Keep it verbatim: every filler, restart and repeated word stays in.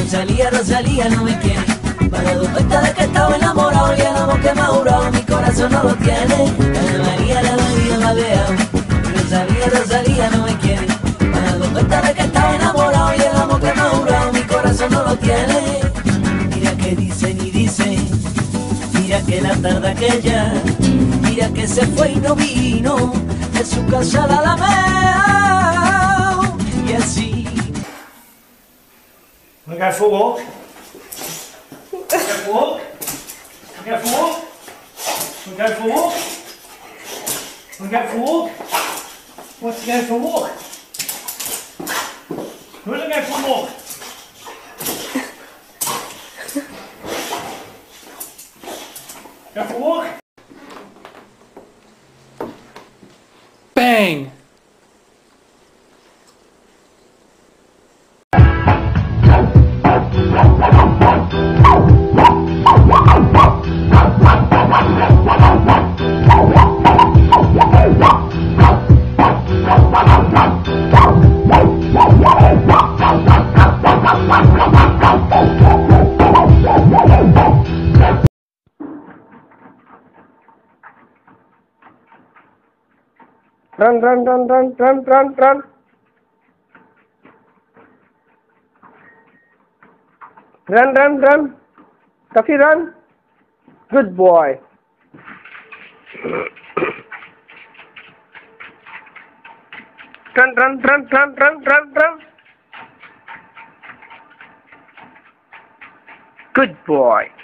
Rosalía, Rosalía no me quiere. Me he dado cuenta de que estaba enamorado y el amor que me ha jurado mi corazón no lo tiene. La María, la María me ha dejado. Rosalía, Rosalía no me quiere. Me he dado cuenta de que estaba enamorado y el amor que me ha jurado mi corazón no lo tiene. Mira que dicen y dicen, mira que la tarde aquella, mira que se fue y no vino, de su casa la Alameda, y así. Wanna go for a walk? Wanna go for a walk? Wanna go for a walk? Wanna go for a walk? Wanna go for a walk? Wants to go for a walk? Who wants to go for a walk? Go for a walk? Bang! Run, run, run, run, run, run, run. Run, run, run. Tuffy, run. Good boy. Run, run, run, run, run, run, run. Good boy.